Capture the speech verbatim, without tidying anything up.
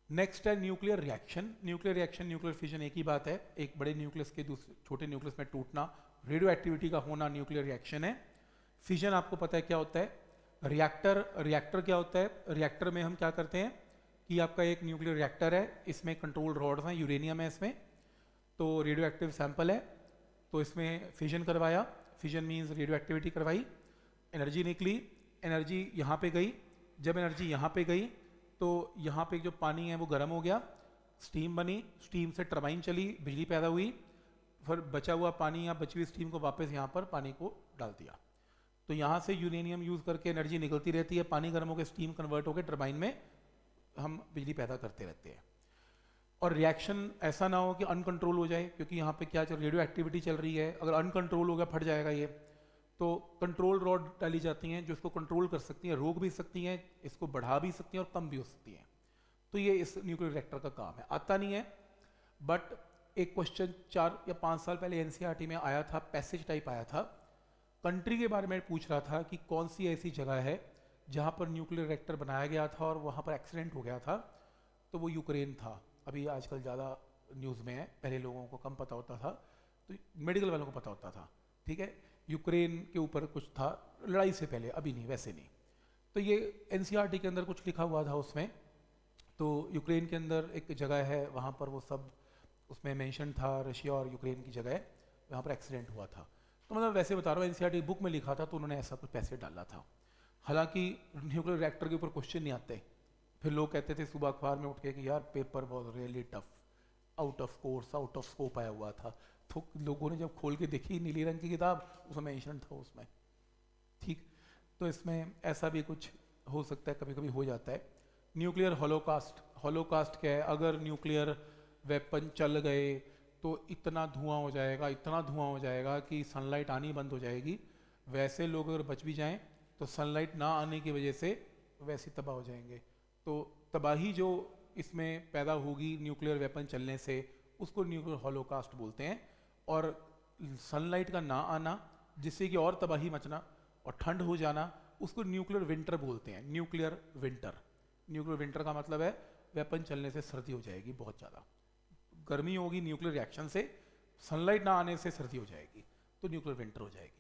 Next है nuclear reaction. Nuclear reaction, nuclear fission एक ही बात है, एक बड़े न्यूक्लियस के दूसरे छोटे न्यूक्लियस में टूटना, रेडियो एक्टिविटी का होना न्यूक्लियर रिएक्शन है। फिजन आपको पता है क्या होता है। रिएक्टर, रिएक्टर क्या होता है, रिएक्टर में हम क्या करते हैं कि आपका एक न्यूक्लियर रिएक्टर है, इसमें कंट्रोल रॉड्स हैं, यूरेनियम है इसमें, तो रेडियो एक्टिव सैंपल है, तो इसमें फिजन करवाया, फिजन मीन्स रेडियो एक्टिविटी करवाई, एनर्जी निकली, एनर्जी यहाँ पे गई, जब एनर्जी यहाँ पे गई तो यहाँ पे जो पानी है वो गर्म हो गया, स्टीम बनी, स्टीम से टरबाइन चली, बिजली पैदा हुई, फिर बचा हुआ पानी या बची हुई स्टीम को वापस यहाँ पर पानी को डाल दिया। तो यहाँ से यूरेनियम यूज़ करके एनर्जी निकलती रहती है, पानी गर्म होकर स्टीम कन्वर्ट होकर टरबाइन में हम बिजली पैदा करते रहते हैं। और रिएक्शन ऐसा ना हो कि अनकंट्रोल हो जाए, क्योंकि यहाँ पे क्या चल रेडियो एक्टिविटी चल रही है, अगर अनकंट्रोल हो गया फट जाएगा ये। तो कंट्रोल रॉड डाली जाती हैं जो इसको कंट्रोल कर सकती हैं, रोक भी सकती हैं, इसको बढ़ा भी सकती हैं और कम भी हो सकती हैं। तो ये इस न्यूक्लियर रिएक्टर का काम है। आता नहीं है, बट एक क्वेश्चन चार या पाँच साल पहले एनसीईआरटी में आया था, पैसेज टाइप आया था, कंट्री के बारे में पूछ रहा था कि कौन सी ऐसी जगह है जहाँ पर न्यूक्लियर रिएक्टर बनाया गया था और वहाँ पर एक्सीडेंट हो गया था, तो वो यूक्रेन था। अभी आजकल ज़्यादा न्यूज़ में है, पहले लोगों को कम पता होता था, तो मेडिकल वालों को पता होता था, ठीक है। यूक्रेन के ऊपर कुछ था लड़ाई से पहले, अभी नहीं, वैसे नहीं। तो ये एनसीईआरटी के अंदर कुछ लिखा हुआ था उसमें, तो यूक्रेन के अंदर एक जगह है, वहाँ पर वो सब उसमें मेंशन था, रशिया और यूक्रेन की जगह, वहाँ पर एक्सीडेंट हुआ था। तो मतलब वैसे बता रहा हूँ, एनसीईआरटी बुक में लिखा था, तो उन्होंने ऐसा कुछ पैसे डाला था। हालांकि न्यूक्लियर रिएक्टर के ऊपर क्वेश्चन नहीं आते, फिर लोग कहते थे सुबह अखबार में उठ के कि यार paper was really tough, out of course, out of scope आया हुआ था। तो लोगों ने जब खोल के देखी नीली रंग की किताब, उसमें मेंशन था उसमें, ठीक। तो इसमें ऐसा भी कुछ हो सकता है, कभी कभी हो जाता है। न्यूक्लियर हॉलोकास्ट, हॉलोकास्ट क्या है, अगर न्यूक्लियर वेपन चल गए तो इतना धुआं हो जाएगा, इतना धुआं हो जाएगा कि सनलाइट आनी बंद हो जाएगी। वैसे लोग अगर बच भी जाएं तो सनलाइट ना आने की वजह से वैसे तबाह हो जाएंगे। तो तबाही जो इसमें पैदा होगी न्यूक्लियर वेपन चलने से, उसको न्यूक्लियर हॉलोकास्ट बोलते हैं। और सनलाइट का ना आना जिससे कि और तबाही मचना और ठंड हो जाना, उसको न्यूक्लियर विंटर बोलते हैं। न्यूक्लियर विंटर, न्यूक्लियर विंटर का मतलब है वेपन चलने से सर्दी हो जाएगी, बहुत ज़्यादा गर्मी होगी न्यूक्लियर रिएक्शन से, सनलाइट ना आने से सर्दी हो जाएगी, तो न्यूक्लियर विंटर हो जाएगी।